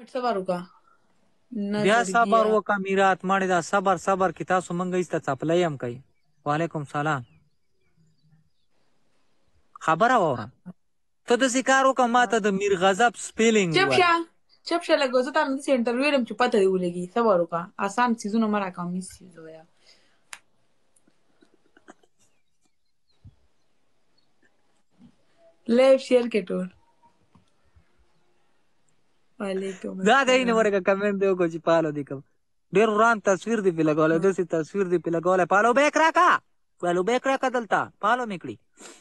صبر وکړه نه بیا صبر زړګیه وکړه میرات ماړې دا صبر صبر کې تاسو منګه ایسته څپلی هم کوي. وعلیکم سلام. خبره واوره ته داسې کار وکړه ما ته د میر غضب سپیلینګ چپ ووایه. شه چپ شه لږ زه تا نه داسې انټرویو لرم چې پته دې ولګي. صبر وکړه اسان څیزونه مه راکوه میس څیز ووایه. لایف شیر کې ټول. وعلیکم دا دی نه السلام. ورکه کمنټ دی وکړو چې پالو دی کوم ډېر وران تصویر دی پې لګولی داسې تصویر دی پې لګولی. پالو بیک راکړه پالو بیک راکړه دلته پالو مې کړي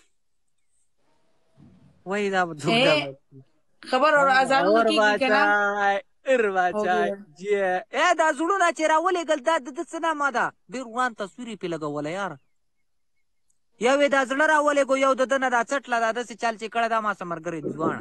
وایي دا به څوک دا خبر اور اذانونه اور کېږي که نه باچای ار باچای جی دا زړونه چې راولېږل دا د ده څه نامه ده ډېر وران تصویر یې پې لګولی یار. یو یې دا زړه راولېږو یو د ده نه دا څټله دا داسې چل چې کړی دا ما سره ملګري دي دواړه.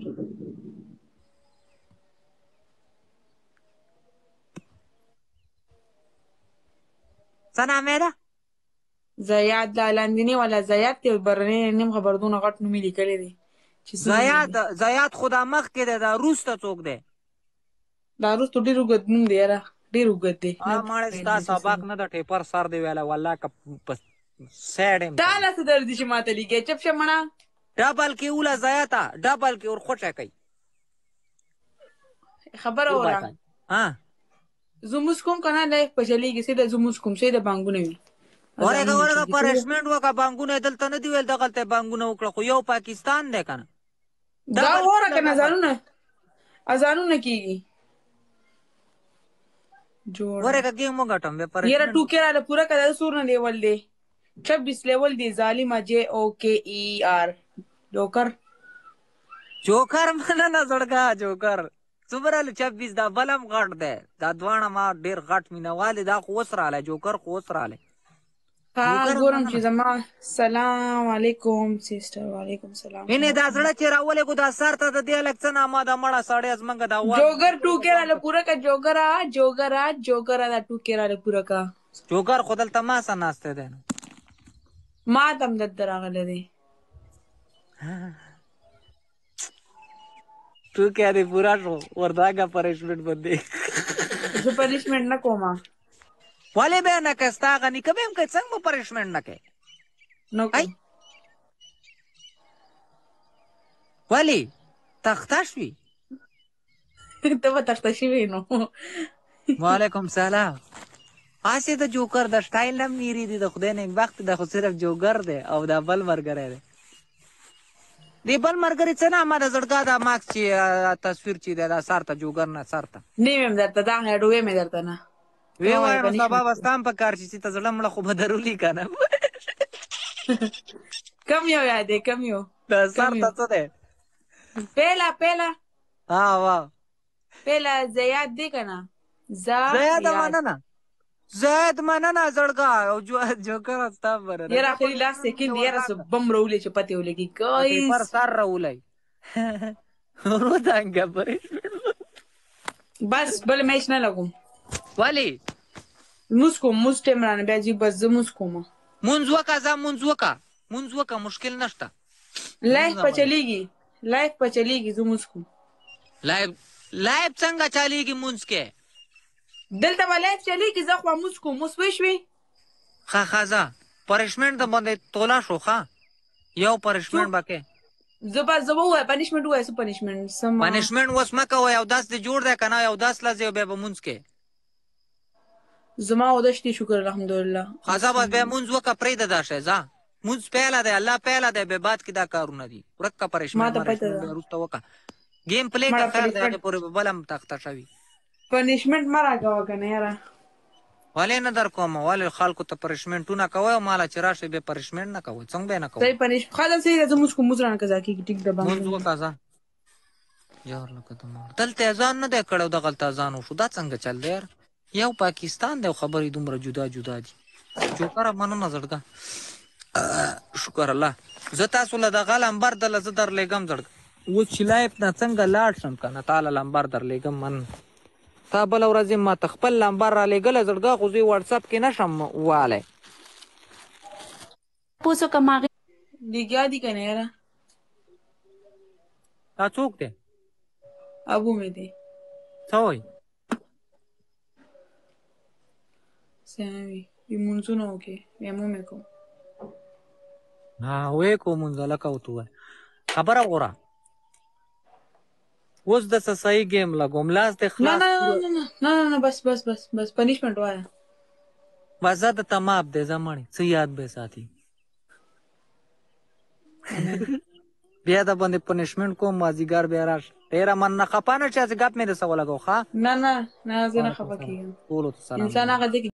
څه نامې ده؟ زیاد دا لاندینی والا زیاد دی برنی نیم خبردونه غټ نوم یې لیکلی دی. زیاد خو دا مخکې دی دا وروسته څوک دی؟ دا وروسته ډېر اوږد نوم دی یاره ډېر اوږد دی. ماړې ستا سبق نه ده ټیپر سر دی ویلی والله که په سیډ یم تا له څه درد دي چې ما ته لیکې چپ شه مړه. ډبل کې اوله زیاته ډبل کې ورخوټه کوي خبره وره زه مونځ کوم که نه لایف په چلېږي سیده زه مونځ کوم سیده بانګونه وي ورګه پرشمنټ وکړه بانګونه دلته نه دي ویل دغلته بانګونه وکړه خو یو پاکستان دی که نه دا وره که نه اذانونه کېږي ورګه ګیم وګټم یاره ټوکې راله پوره که دا سور نه لیول دی 26 لیول دی ظالمه JOKER جوکر مننه زړګه جوکر څومره 26 دا بل هم غټ دی دا دواړه ما ډېر غټ مینهوال دی دا خو اوس رالی جوکر خو اوس رالی. ګورم چې زما سلام علیکم سیسټر وعلیکم سلام. اینې دا زړه چې راولېږو دا سر ته د دې هلک څه نامه ده مړه سړی زمونږ دا جوګر ټوکې راله پوره که جوګره دا ټوکې راله پوره که جوګر خو دلته ما سره ناستی دی ما ته هم دلته راغلی دی ټوکې دې پوره شو ورداګه پنشمنټ باندې زه پنشمنټ نه کوم ولې به نه کوې ستا هغه نیکه به هم کوې څنګه به پنشمنټ نه کوې نه کوم ولې تخته شوي ته به تخته شوې نو وعلیکم سلام. هسې د جوکر د سټایل هم میري دي د خدای نیکبخت دی خو صرف جوګر دی او دا بل ملګری دی دی بل ملګري څه نامه ده زړګا دا ماکس چې تصویر چې دی دا سر ته جوګر نه سر ته نه ویم درته دا هډ ویم درته نه وی وایم سبا به ستا هم په کار چې ته زړه مړه خو به درولي که نه کم یو یاد دی کم یو دا سر ته څه دی پیله وا پیله زیاد دی که نه زید مننه زړګا او جوکر ستا مننه یاره آخري لاس سیکنډ یاره څه بم راولې چې پتې ولګي ګایز پر سر راولی ورودانګه بس بل میچ نه لګوم ولې مونځ کوم مونځ ټایم رانه بیا ځي بس زه مونځ کوم مونځ وکړه مشکل نشته لایف په چلیږي زه مونځ کوم لایف څنګه چلیږي مونځ کې دلته به لایف چلیږي زه خو مونځ کوم اوس پوه شوې ښه ځه پنشمنټ د باندې توله شو ښه یو پنشمنټ به کې زه به ووایه پنشمنټ ووایه څه پنشمنټ اوس مه کوه یو داس دې جوړ دی که نه یو داس لځې بیا به مونځ کې زما اودس دی شکر الحمدلله ښه ځه بس بیا مونځ وکړه پرېږده دا شی ځه مونځ پیله دی الله پیله دی بیا بعد کې دا کارونه دي ورک که پنشمنټ وروسته وکړه ګیم پلی که خیر دی هغې پورې به بل هم تخته شوي پنشمنټ مه راکوه که نه یاره ولې نه در کوم ولې خلکو ته پنشمنټونه کوئ او ماله چې راشئ بیا پنشمنټ نه کوئ څنګه به یې نه کوئ ښه صحیح ده زه مونځ کوم مونځ رانه قضا کېږي ټیک ده مونځ وکړه ځه یار لکه د مار دلته اذان نه دی کړی دغلته اذان وشو دا څنګه چل دی یار یو پاکستان دی او خبرې دومره جدا جدا دي جوکره مننه زړګه شکر الله زه تاسو له دغه لمبر دله زه درلېږم زړګه اوس چې لایف نه څنګه لاړ شم که نه تا له لمبر درلېږم مننه تا بله ورځ یې ما ته خپل لمبر رالیږلی زړګه خو زه یې واټساپ کې نشم والی پوسو که ماغې لګیا دي که نه یاره دا څوک دی ابو مې دی څه وایي سنوي لمونځونه وکړي یمو مې کوم وې کو مونځ لکه ورته ووایه خبره غوره اوس د څه صحیح ګیم لګوم لاس دې نه خلاص نه نه نه نه نه نه بس بس بس بس پنیشمنٹ وایا مزه د تماب دی زمړې څه یاد به ساتي بیا د باندې پنیشمنټ کوم مازدیګر بیا راشه ډېره مننه خفه نه شې هسې ګپ مې درسه ولګو ښه نه نه نه زه نه خفه کېږم ټولو ته سلام انسان هغه دی